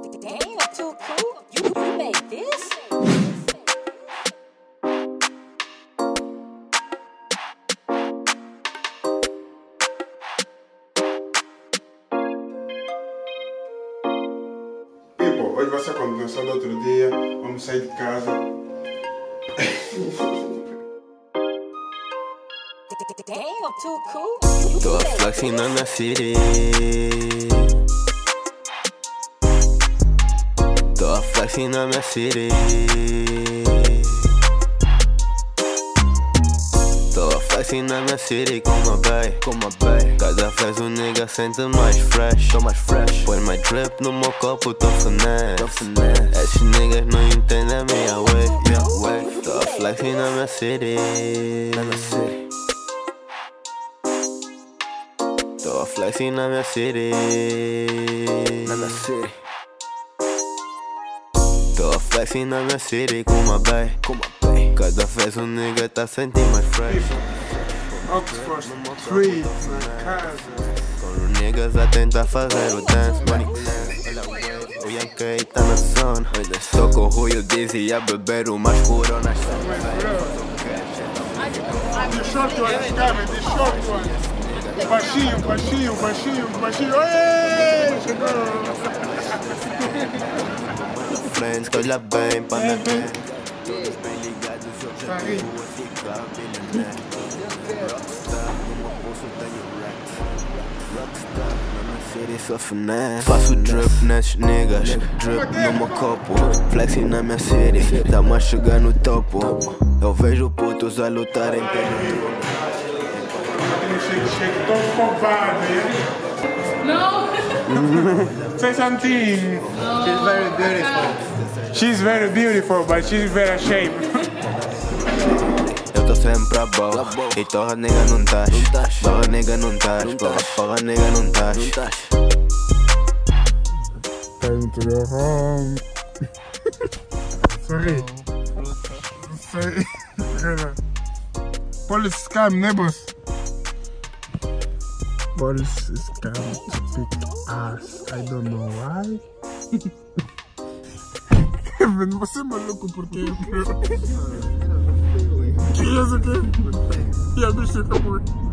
Damn, too cool. You made this? People, hoje vai ser a continuação do outro dia. Vamos sair de casa. Damn, too cool. Tô flexing na minha city. Tô flexing na minha city. Tô flexing na minha city com uma bay. Cada vez o nigga sente mais fresh. Tô mais fresh. Põe my drip no meu copo, tô finesse. Esses niggas não entendem a minha wave. Tô flexing na minha city. Tô flexing na minha city. Tô flexing na minha city com uma bay. Cada vez o nigga tá sentindo mais fresh. Oxford Street, na casa. Com os niggas a tentar fazer o dance money. O Yankee tá na zona. Tô com o Rui e o Dizzy a beber o mais puro nas The short one is coming, the short one. Baixinho. Ei, chegou! friends, que olha bem pra minha frente. Todos bem ligados, hoje Tá aí. vou ficar bilionário. Rockstar, no meu bolso tenho racks. Rockstar, na minha city sou finesse. Faço drip nesses niggas, drip no meu copo. Flexing na minha city, tamo a chegar no topo. Eu vejo putos a lutarem pelo Shake, don't come bad, man. No. Say something. She's very beautiful. She's very beautiful, but she's very ashamed. Eu tô sempre a boa e torra nega não tás. Torra nega não tás. Porra nega não tás. Time to go home. Sorry. Police scam, neighbors. Police scam to pick us. I don't know why. Kevin, você é maluco por quê? Que é isso aqui? E a bicha acabou.